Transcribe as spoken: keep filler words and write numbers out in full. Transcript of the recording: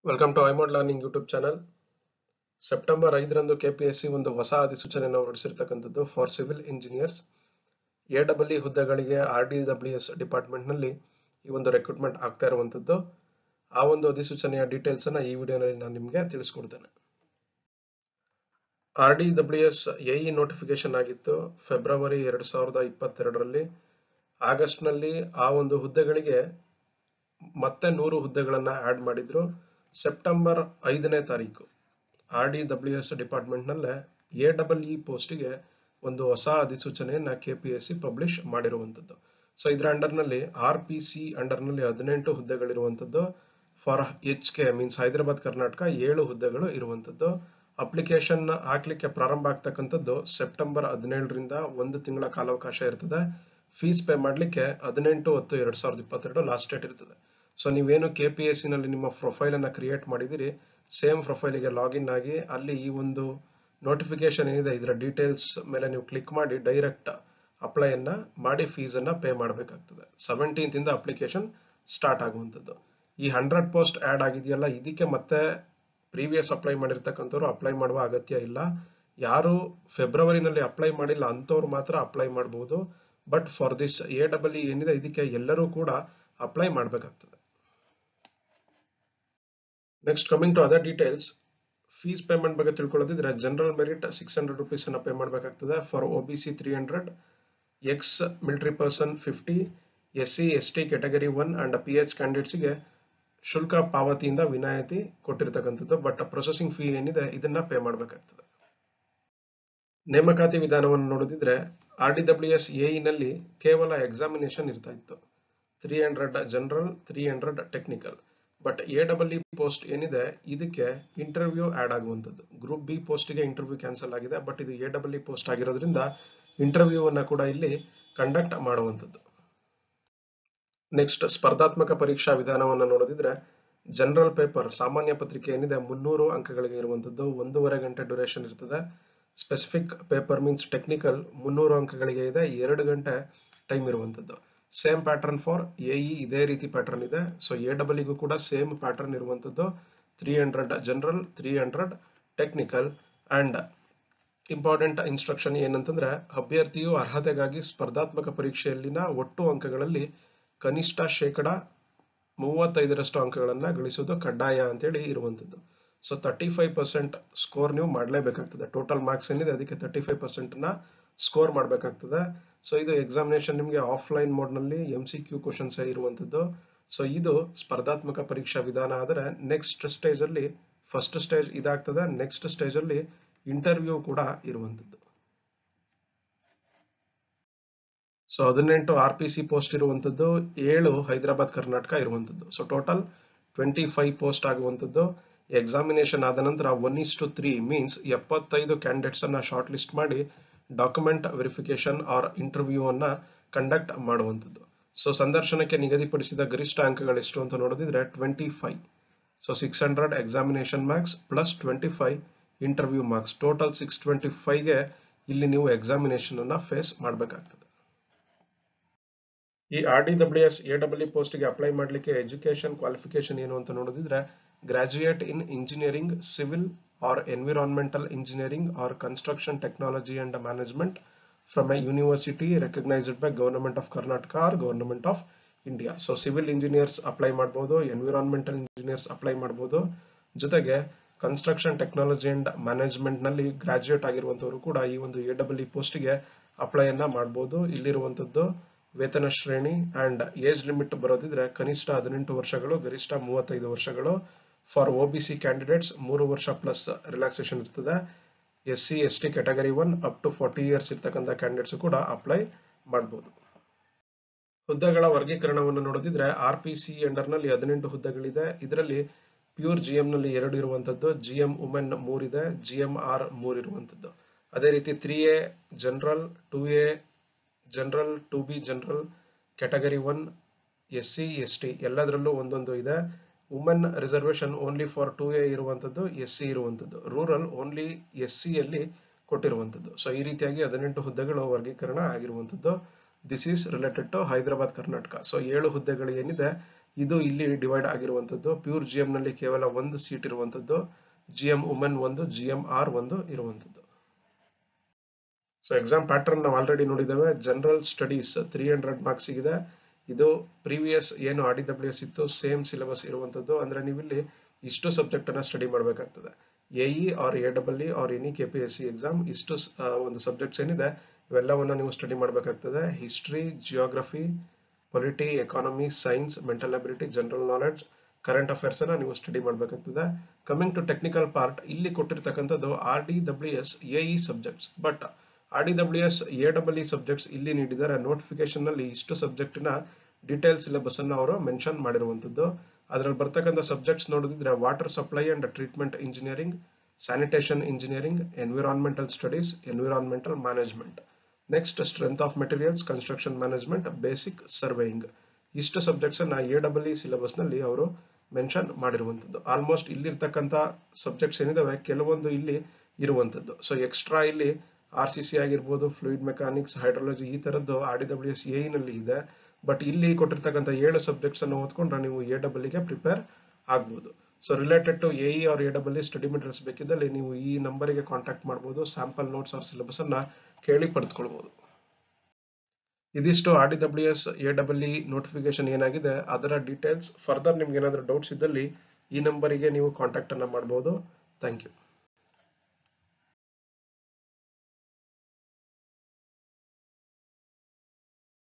Welcome to iMode learning YouTube channel. September ಐದರಂದು KPSC ಒಂದು ಹೊಸ ಅಧಿಸೂಚನೆಯನ್ನು ಹೊರಡಿಸಿರ್ತಕ್ಕಂಥದ್ದು for civil engineers. A double E ಹುದ್ದೆಗಳಿಗೆ R D W S department ನಲ್ಲಿ ಈ ಒಂದು ರೆಕ್ರೂಟ್ಮೆಂಟ್ ಆಗ್ತಾ ಇರುವಂತದ್ದು. ಆ ಒಂದು ಅಧಿಸೂಚನೆಯ ಡೀಟೇಲ್ಸ್ ಅನ್ನ ಈ ವಿಡಿಯೋನಲ್ಲಿ ನಾನು ನಿಮಗೆ ತಿಳಿಸ್ಕೊಡ್ತೇನೆ. R D W S AE notification ಆಗಿತ್ತು ಫೆಬ್ರವರಿ ಎರಡ್ ಸಾವಿರದ ಇಪ್ಪತ್ತೆರಡರಲ್ಲಿ. ಆಗಸ್ಟ್ ನಲ್ಲಿ ಆ ಒಂದು ಹುದ್ದೆಗಳಿಗೆ ಮತ್ತೆ ನೂರು ಹುದ್ದೆಗಳನ್ನ ಆಡ್ ಮಾಡಿದ್ರು. ಸೆಪ್ಟೆಂಬರ್ ಐದನೇ ತಾರೀಕು R D W S department ನಲ್ಲೇ ಎ ಡಬಲ್ ಇ ಪೋಸ್ಟ್ಗೆ ಒಂದು ಹೊಸ ಅಧಿಸೂಚನೆಯನ್ನ ಕೆಪಿಎಸ್ಸಿ ಪಬ್ಲಿಷ್ ಮಾಡಿರುವಂತದ್ದು. ಸೊ ಇದರ ಅಂಡರ್ ನಲ್ಲಿ ಆರ್ ಪಿ ಸಿ ಅಂಡರ್ ನಲ್ಲಿ ಹದಿನೆಂಟು ಹುದ್ದೆಗಳಿರುವಂತದ್ದು. For H K means Hyderabad Karnataka ಏಳು ಹುದ್ದೆಗಳು ಇರುವಂತದ್ದು. ಅಪ್ಲಿಕೇಶನ್ ಹಾಕ್ಲಿಕ್ಕೆ ಪ್ರಾರಂಭ ಆಗ್ತಕ್ಕಂಥದ್ದು ಸೆಪ್ಟೆಂಬರ್ ಹದಿನೇಳರಿಂದ ಒಂದು ತಿಂಗಳ ಕಾಲಾವಕಾಶ ಇರ್ತದೆ. ಫೀಸ್ ಪೇ ಮಾಡ್ಲಿಕ್ಕೆ ಹದಿನೆಂಟು ಹತ್ತು ಎರಡ್ ಸಾವಿರದ ಇಪ್ಪತ್ತೆರಡು ಲಾಸ್ಟ್ ಡೇಟ್ ಇರ್ತದೆ. ಸೊ ನೀವೇನು ಕೆಪಿಎಸ್ಸಿ ನಲ್ಲಿ ನಿಮ್ಮ ಪ್ರೊಫೈಲ್ ಅನ್ನ ಕ್ರಿಯೇಟ್ ಮಾಡಿದಿರಿ, ಸೇಮ್ ಪ್ರೊಫೈಲಿಗೆ ಲಾಗಿನ್ ಆಗಿ ಅಲ್ಲಿ ಈ ಒಂದು ನೋಟಿಫಿಕೇಶನ್ ಏನಿದೆ ಇದರ ಡೀಟೇಲ್ಸ್ ಮೇಲೆ ನೀವು ಕ್ಲಿಕ್ ಮಾಡಿ ಡೈರೆಕ್ಟ್ ಅಪ್ಲೈ ಅನ್ನ ಮಾಡಿ ಫೀಸ್ ಅನ್ನ ಪೇ ಮಾಡಬೇಕಾಗ್ತದೆ. ಸೆವೆಂಟೀನ್ತ್ ಇಂದ ಅಪ್ಲಿಕೇಶನ್ ಸ್ಟಾರ್ಟ್ ಆಗುವಂತದ್ದು. ಈ ಹಂಡ್ರೆಡ್ ಪೋಸ್ಟ್ ಆಡ್ ಆಗಿದೆಯಲ್ಲ, ಇದಕ್ಕೆ ಮತ್ತೆ ಪ್ರೀವಿಯಸ್ ಅಪ್ಲೈ ಮಾಡಿರ್ತಕ್ಕಂಥವ್ರು ಅಪ್ಲೈ ಮಾಡುವ ಅಗತ್ಯ ಇಲ್ಲ. ಯಾರು ಫೆಬ್ರವರಿನಲ್ಲಿ ಅಪ್ಲೈ ಮಾಡಿಲ್ಲ ಅಂತವ್ರು ಮಾತ್ರ ಅಪ್ಲೈ ಮಾಡಬಹುದು. But for this A double E ಏನಿದೆ ಇದಕ್ಕೆ ಎಲ್ಲರೂ ಕೂಡ ಅಪ್ಲೈ ಮಾಡಬೇಕಾಗ್ತದೆ. Next coming to other details, fees payment ಬಗ್ಗೆ ತಿಳ್ಕೊಳ್ಳೋದಿದ್ರೆ general merit six hundred rupees ಅನ್ನ ಪೇ ಮಾಡಬೇಕಾಗ್ತದೆ. For O B C three hundred, ex military person fifty, S C S T category one and P H ಕ್ಯಾಂಡಿಡೇಟ್ಸ್ಗೆ ಶುಲ್ಕ ಪಾವತಿಯಿಂದ ವಿನಾಯಿತಿ ಕೊಟ್ಟಿರ್ತಕ್ಕಂಥದ್ದು. But processing fee ಏನಿದೆ ಇದನ್ನ ಪೇ ಮಾಡಬೇಕಾಗ್ತದೆ. ನೇಮಕಾತಿ ವಿಧಾನವನ್ನು ನೋಡೋದಿದ್ರೆ R D W S AE ನಲ್ಲಿ ಕೇವಲ ಎಕ್ಸಾಮಿನೇಷನ್ ಇರ್ತಾ ಇತ್ತು. Three hundred general, three hundred technical. But A double E post ಏನಿದೆ ಇದಕ್ಕೆ ಇಂಟರ್ವ್ಯೂ ಆಡ್ ಆಗುವಂತದ್ದು. ಗ್ರೂಪ್ ಬಿ ಪೋಸ್ಟ್ ಗೆ ಇಂಟರ್ವ್ಯೂ ಕ್ಯಾನ್ಸಲ್ ಆಗಿದೆ. ಬಟ್ ಇದು ಎ ಡಬಲ್ ಇ ಪೋಸ್ಟ್ ಆಗಿರೋದ್ರಿಂದ ಇಂಟರ್ವ್ಯೂ ಅನ್ನ ಕೂಡ ಇಲ್ಲಿ ಕಂಡಕ್ಟ್ ಮಾಡುವಂತದ್ದು. ನೆಕ್ಸ್ಟ್ ಸ್ಪರ್ಧಾತ್ಮಕ ಪರೀಕ್ಷಾ ವಿಧಾನವನ್ನು ನೋಡೋದಿದ್ರೆ ಜನರಲ್ ಪೇಪರ್ ಸಾಮಾನ್ಯ ಪತ್ರಿಕೆ ಏನಿದೆ ಮುನ್ನೂರು ಅಂಕಗಳಿಗೆ ಇರುವಂತದ್ದು. ಒಂದೂವರೆ ಗಂಟೆ ಡ್ಯೂರೇಷನ್ ಇರ್ತದೆ. ಸ್ಪೆಸಿಫಿಕ್ ಪೇಪರ್ ಮೀನ್ಸ್ ಟೆಕ್ನಿಕಲ್ ಮುನ್ನೂರು ಅಂಕಗಳಿಗೆ ಇದೆ, ಎರಡು ಗಂಟೆ ಟೈಮ್ ಇರುವಂತದ್ದು. ಸೇಮ್ ಪ್ಯಾಟರ್ನ್ ಫಾರ್ ಎಇ ಇದೇ ರೀತಿ ಪ್ಯಾಟರ್ನ್ ಇದೆ. ಸೊ ಎ ಡಬಲ್ ಇಗೂ ಕೂಡ ಸೇಮ್ ಪ್ಯಾಟರ್ನ್ ಇರುವಂತದ್ದು. Three hundred general, three hundred technical. And important instruction ಏನಂತಂದ್ರೆ ಅಭ್ಯರ್ಥಿಯು ಅರ್ಹತೆಗಾಗಿ ಸ್ಪರ್ಧಾತ್ಮಕ ಪರೀಕ್ಷೆಯಲ್ಲಿನ ಒಟ್ಟು ಅಂಕಗಳಲ್ಲಿ ಕನಿಷ್ಠ ಶೇಕಡ ಮೂವತ್ತೈದರಷ್ಟು ಅಂಕಗಳನ್ನ ಗಳಿಸುವುದು ಕಡ್ಡಾಯ ಅಂತೇಳಿ ಇರುವಂತದ್ದು. So thirty five percent score ನೀವು ಮಾಡಲೇಬೇಕಾಗ್ತದೆ. ಟೋಟಲ್ ಮಾರ್ಕ್ಸ್ ಏನಿದೆ ಅದಕ್ಕೆ ತರ್ಟಿ ಫೈವ್ ಪರ್ಸೆಂಟ್ ನ ಸ್ಕೋರ್ ಮಾಡಬೇಕಾಗ್ತದೆ. ಸೊ ಇದು ಎಕ್ಸಾಮಿನೇಷನ್ ನಿಮಗೆ ಆಫ್ಲೈನ್ ಮೋಡ್ ನಲ್ಲಿ ಎಂ ಸಿ ಕ್ಯೂ ಕ್ವಶನ್ಸ್ ಇರುವಂತದ್ದು. ಸೊ ಇದು ಸ್ಪರ್ಧಾತ್ಮಕ ಪರೀಕ್ಷಾ ವಿಧಾನ. ಆದರೆ ನೆಕ್ಸ್ಟ್ ಸ್ಟೇಜ್ ಅಲ್ಲಿ ಫಸ್ಟ್ ಸ್ಟೇಜ್ ಇದಾಗ್ತದೆ. ನೆಕ್ಸ್ಟ್ ಸ್ಟೇಜ್ ಅಲ್ಲಿ ಇಂಟರ್ವ್ಯೂ ಕೂಡ ಇರುವಂತದ್ದು. ಸೊ ಹದಿನೆಂಟು ಆರ್ ಪಿ ಸಿ ಪೋಸ್ಟ್ ಇರುವಂತದ್ದು, ಏಳು ಹೈದರಾಬಾದ್ ಕರ್ನಾಟಕ ಇರುವಂತದ್ದು. So total twenty five post ಆಗುವಂತದ್ದು. ಎಕ್ಸಾಮಿನೇಷನ್ ಆದ ನಂತರ one is to three means ಎಪ್ಪತ್ತೈದು ಕ್ಯಾಂಡಿಡೇಟ್ಸ್ ಅನ್ನ ಶಾರ್ಟ್ ಲಿಸ್ಟ್ ಮಾಡಿ ಡಾಕ್ಯುಮೆಂಟ್ ವೆರಿಫಿಕೇಶನ್ ಆರ್ ಇಂಟರ್ವ್ಯೂ ಅನ್ನ ಕಂಡಕ್ಟ್ ಮಾಡುವಂತದ್ದು. ಸೊ ಸಂದರ್ಶನಕ್ಕೆ ನಿಗದಿಪಡಿಸಿದ ಗರಿಷ್ಠ ಅಂಕಗಳು ಎಷ್ಟು ಅಂತ ನೋಡೋದಿದ್ರೆ twenty five. So six hundred examination marks plus twenty five interview marks, total six twenty five ಗೆ ಇಲ್ಲಿ ನೀವು ಎಕ್ಸಾಮಿನೇಷನ್ ಅನ್ನ ಫೇಸ್ ಮಾಡಬೇಕಾಗ್ತದೆ. ಈ R D W S A W E post ಗೆ ಅಪ್ಲೈ ಮಾಡಲಿಕ್ಕೆ ಎಜುಕೇಶನ್ ಕ್ವಾಲಿಫಿಕೇಶನ್ ಏನು ಅಂತ ನೋಡೋದಿದ್ರೆ graduate in engineering, civil or environmental engineering or construction technology and management from a university recognised by government of Karnataka or government of India. So civil engineers apply ಮಾಡಬಹುದು, environmental engineers apply ಮಾಡಬಹುದು. ಜೊತೆಗೆ construction technology and management ನಲ್ಲಿ graduate ಆಗಿರುವಂತವರು ಕೂಡ ಈ ಒಂದು A double E post ಗೆ apply ಅನ್ನ ಮಾಡಬಹುದು. ಇಲ್ಲಿರುವಂತದ್ದು ವೇತನ ಶ್ರೇಣಿ ಅಂಡ್ ಏಜ್ ಲಿಮಿಟ್ ಬರೋದಿದ್ರೆ ಕನಿಷ್ಠ ಹದಿನೆಂಟು ವರ್ಷಗಳು, ಗರಿಷ್ಠ ಮೂವತ್ತೈದು ವರ್ಷಗಳು. For O B C candidates ಮೂರು ವರ್ಷ ಪ್ಲಸ್ ರಿಲ್ಯಾಕ್ಸೇಷನ್ ಇರ್ತದೆ. S C S T category one up to forty years ಇರ್ತಕ್ಕಂಥ ಕ್ಯಾಂಡಿಡೇಟ್ಸ್ ಕೂಡ ಅಪ್ಲೈ ಮಾಡಬಹುದು. ಹುದ್ದೆಗಳ ವರ್ಗೀಕರಣವನ್ನು ನೋಡೋದಿದ್ರೆ ಆರ್ ಪಿ ಸಿ ಅಂಡರ್ ನಲ್ಲಿ ಹದಿನೆಂಟು ಹುದ್ದೆಗಳಿದೆ. ಇದರಲ್ಲಿ ಪ್ಯೂರ್ ಜಿ ಎಂ ನಲ್ಲಿ ಎರಡು ಇರುವಂತದ್ದು, ಜಿ ಎಂ ವುಮೆನ್ ಮೂರಿದೆ, ಜಿ ಎಂ ಆರ್ ಮೂರ್ ಇರುವಂತದ್ದು. ಅದೇ ರೀತಿ three A general, two A general, two B general, category one, S C S T ಎಲ್ಲದರಲ್ಲೂ ಒಂದೊಂದು ಇದೆ. Women reservation only for two A ಇರುವಂತದ್ದು, ಎಸ್ ಸಿ ಇರುವಂತದ್ದು. ರೂರಲ್ ಓನ್ಲಿ ಎಸ್ ಸಿ ಅಲ್ಲಿ ಕೊಟ್ಟಿರುವಂತದ್ದು. ಸೊ ಈ ರೀತಿಯಾಗಿ ಹದಿನೆಂಟು ಹುದ್ದೆಗಳು ವರ್ಗೀಕರಣ ಆಗಿರುವಂತದ್ದು. This is related to Hyderabad Karnataka. So ಏಳು ಹುದ್ದೆಗಳು ಏನಿದೆ ಇದು ಇಲ್ಲಿ ಡಿವೈಡ್ ಆಗಿರುವಂತದ್ದು. ಪ್ಯೂರ್ ಜಿ ಎಂ ನಲ್ಲಿ ಕೇವಲ ಒಂದು ಸೀಟ್ ಇರುವಂತದ್ದು, ಜಿ ಎಂ ವುಮೆನ್ ಒಂದು, ಜಿ ಎಂ ಆರ್ ಒಂದು ಇರುವಂತದ್ದು. ಸೊ ಎಕ್ಸಾಮ್ ಪ್ಯಾಟರ್ನ್ ನಾವು ಆಲ್ರೆಡಿ ನೋಡಿದ್ದೇವೆ. General studies three hundred marks ಇದೆ. ಇದು ಪ್ರೀವಿಯಸ್ ಏನು ಆರ್ ಡಿ ಡಬ್ಲ್ಯೂ ಎಸ್ ಇತ್ತು ಸೇಮ್ ಸಿಲೆಬಸ್ ಇರುವಂತದ್ದು. ಅಂದ್ರೆ ನೀವು ಇಲ್ಲಿ ಇಷ್ಟು ಸಬ್ಜೆಕ್ಟ್ ಅನ್ನ ಸ್ಟಡಿ ಮಾಡಬೇಕಾಗ್ತದೆ. AE or A double E or any K P S C exam ಇಷ್ಟು ಒಂದು ಸಬ್ಜೆಕ್ಟ್ಸ್ ಏನಿದೆ ಇವೆಲ್ಲವನ್ನ ನೀವು ಸ್ಟಡಿ ಮಾಡಬೇಕಾಗ್ತದೆ. History, geography, polity, economy, science, mental ability, general knowledge, current affairs ಅನ್ನ ನೀವು ಸ್ಟಡಿ ಮಾಡಬೇಕಾಗ್ತದೆ. ಕಮಿಂಗ್ ಟು ಟೆಕ್ನಿಕಲ್ ಪಾರ್ಟ್, ಇಲ್ಲಿ ಕೊಟ್ಟಿರ್ತಕ್ಕಂಥದ್ದು R D W S AE subjects. But R D W S A double E subjects ಇಲ್ಲಿ ನೀಡಿದ್ದಾರೆ. Notification ನಲ್ಲಿ ಇಷ್ಟು subject ನ ಡೀಟೇಲ್ ಸಿಲೆಬಸ್ ಅನ್ನು ಅವರು ಮೆನ್ಷನ್ ಮಾಡಿರುವಂತದ್ದು. ಅದರಲ್ಲಿ ಬರ್ತಕ್ಕಂಥ ಸಬ್ಜೆಕ್ಟ್ಸ್ ನೋಡಿದ್ರೆ water supply and treatment engineering, sanitation engineering, environmental studies, environmental management, next strength of materials, construction management, basic surveying. ಇಷ್ಟು ಸಬ್ಜೆಕ್ಟ್ಸ್ ಅನ್ನ ಎ ಡಬಲ್ ಇ ಸಿಲೆಬಸ್ ನಲ್ಲಿ ಅವರು ಮೆನ್ಷನ್ ಮಾಡಿರುವಂತದ್ದು. ಆಲ್ಮೋಸ್ಟ್ ಇಲ್ಲಿರ್ತಕ್ಕಂಥ ಸಬ್ಜೆಕ್ಟ್ಸ್ ಏನಿದಾವೆ ಕೆಲವೊಂದು ಇಲ್ಲಿ ಇರುವಂತದ್ದು. ಸೊ ಎಕ್ಸ್ಟ್ರಾ ಇಲ್ಲಿ ಆರ್ ಸಿ ಸಿ ಆಗಿರ್ಬೋದು, ಫ್ಲೂಯಿಡ್ ಮೆಕ್ಯಾನಿಕ್ಸ್, ಹೈಡ್ರಾಲಜಿ ಈ ತರದ್ದು R D W S A ನಲ್ಲಿ ಇದೆ. ಬಟ್ ಇಲ್ಲಿ ಕೊಟ್ಟಿರ್ತಕ್ಕಂಥ ಏಳು ಸಬ್ಜೆಕ್ಟ್ಸ್ ಅನ್ನು ಓದ್ಕೊಂಡ್ರೆ ನೀವು ಎ ಡಬಲ್ ಗೆ ಪ್ರಿಪೇರ್ ಆಗ್ಬೋದು. So related to AE or A double E study materials ಬೇಕಿದ್ದಲ್ಲಿ ನೀವು ಈ ನಂಬರಿಗೆ ಕಾಂಟ್ಯಾಕ್ಟ್ ಮಾಡಬಹುದು. ಸ್ಯಾಂಪಲ್ ನೋಟ್ಸ್ ಆರ್ ಸಿಲೆಬಸ್ ಅನ್ನ ಕೇಳಿ ಪಡೆದುಕೊಳ್ಬಹುದು. ಇದಿಷ್ಟು R D W S A double E notification ಏನಾಗಿದೆ ಅದರ ಡೀಟೇಲ್ಸ್. ಫರ್ದರ್ ನಿಮ್ಗೆ ಏನಾದರೂ ಡೌಟ್ಸ್ ಇದ್ದಲ್ಲಿ ಈ ನಂಬರಿಗೆ ನೀವು ಕಾಂಟ್ಯಾಕ್ಟ್ ಅನ್ನ ಮಾಡಬಹುದು. Thank you.